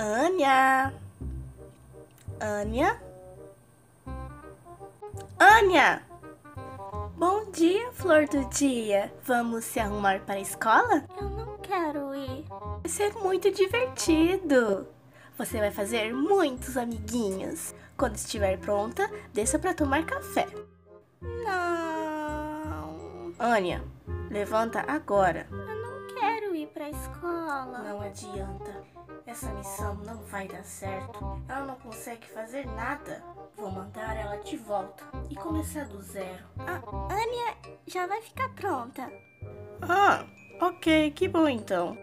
Ania? Ania? Ania! Bom dia, flor do dia. Vamos se arrumar para a escola? Eu não quero ir. Vai ser muito divertido. Você vai fazer muitos amiguinhos. Quando estiver pronta, desça para tomar café. Não. Ania, levanta agora. Eu não quero ir pra escola. Não adianta. Essa missão não vai dar certo. Ela não consegue fazer nada. Vou mandar ela de volta e começar do zero. A Ania já vai ficar pronta. Ah, ok, que bom então.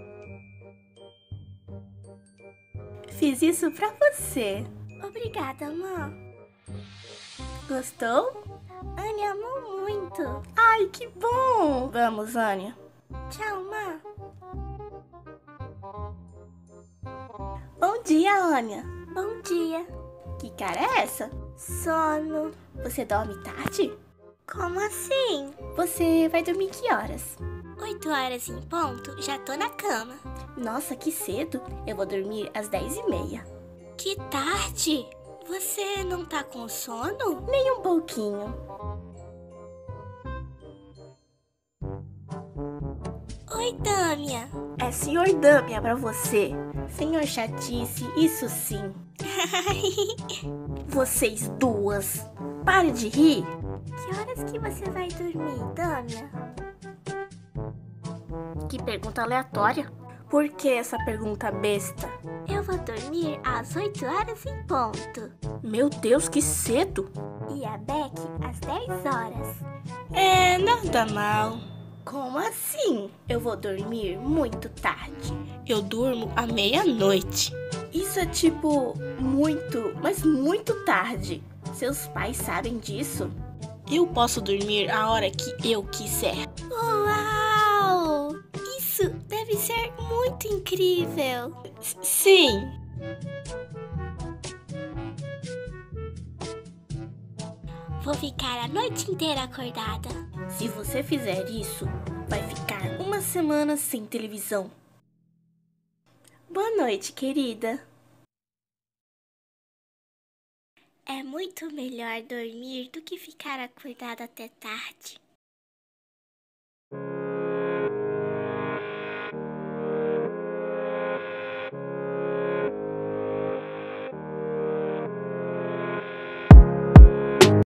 Fiz isso pra você. Obrigada, mãe. Gostou? Ania amou muito. Ai, que bom! Vamos, Ania. Tchau, mãe. Bom dia, Ania. Bom dia. Que cara é essa? Sono. Você dorme tarde? Como assim? Você vai dormir que horas? 8 horas em ponto, já tô na cama. Nossa, que cedo. Eu vou dormir às 10h30. Que tarde? Você não tá com sono? Nem um pouquinho. Oi, Dâmia. É senhor Dâmia pra você. Senhor chatice, isso sim. Vocês duas. Pare de rir. Que horas que você vai dormir, Dâmia? Que pergunta aleatória. Por que essa pergunta besta? Eu vou dormir às 8 horas em ponto. Meu Deus, que cedo. E a Beck às 10 horas. É, nada mal. Como assim? Eu vou dormir muito tarde. Eu durmo à meia-noite. Isso é tipo muito, mas muito tarde. Seus pais sabem disso? Eu posso dormir a hora que eu quiser. Uau! Isso deve ser muito incrível. Sim. Vou ficar a noite inteira acordada. Se você fizer isso, vai ficar uma semana sem televisão. Boa noite, querida. É muito melhor dormir do que ficar acordada até tarde.